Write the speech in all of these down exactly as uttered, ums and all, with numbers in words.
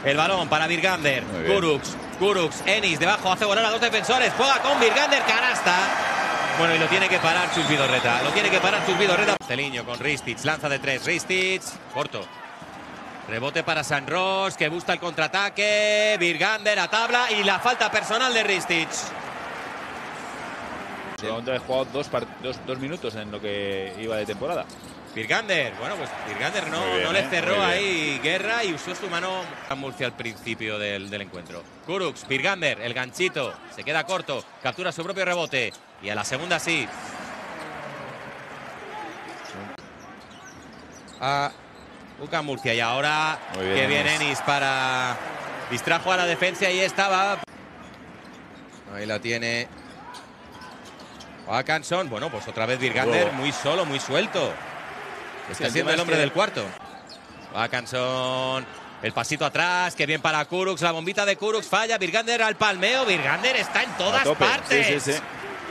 El balón para Virgander. Kurucs, Kurucs, Enis debajo, hace volar a dos defensores. Juega con Virgander, canasta. Bueno, y lo tiene que parar Chus Vidorreta. Lo tiene que parar Chus Vidorreta. Celiño con Ristic, lanza de tres. Ristic, corto. Rebote para San Ros, que busca el contraataque. Virgander a tabla y la falta personal de Ristic. Solamente ha jugado dos, dos, dos minutos en lo que iba de temporada. Virgander, bueno, pues Virgander no, bien, no le eh, cerró ahí Guerra y usó su mano a Murcia al principio del, del encuentro. Kurucs, Virgander, el ganchito, se queda corto, captura su propio rebote y a la segunda sí. A U C A M Murcia y ahora bien, que viene Enis para... Distrajo a la defensa y estaba... Ahí la tiene... Haakanson, bueno, pues otra vez Virgander, muy solo, muy suelto. Está siendo el hombre del cuarto. Haakanson, el pasito atrás, que bien para Kurucs, la bombita de Kurucs falla, Virgander al palmeo, Virgander está en todas partes. Sí, sí, sí.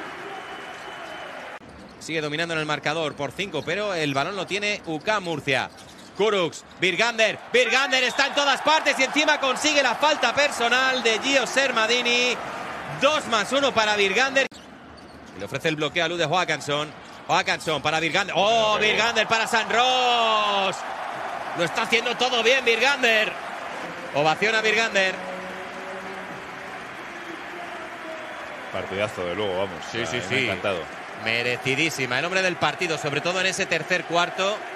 Sigue dominando en el marcador por cinco, pero el balón lo tiene U C A M Murcia. Kurucs, Virgander, Virgander está en todas partes y encima consigue la falta personal de Gio Sermadini. Dos más uno para Virgander. Le ofrece el bloqueo a luz de Haakanson. Haakanson para Virgander. ¡Oh, Virgander para San Ros! Lo está haciendo todo bien Virgander. Ovación a Virgander. Partidazo, de luego, vamos. Sí, sí, me sí. ha encantado. Merecidísima. El hombre del partido, sobre todo en ese tercer cuarto.